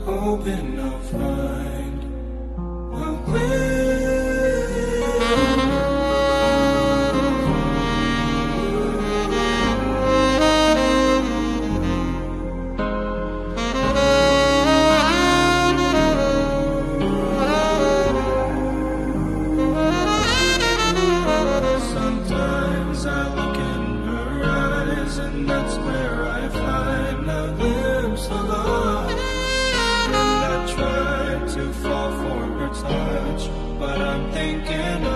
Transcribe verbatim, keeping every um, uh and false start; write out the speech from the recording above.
hoping I'll find a way. Sometimes I look in her eyes, and that's where I find a glimpse of love. And I try to fall for her touch, but I'm thinking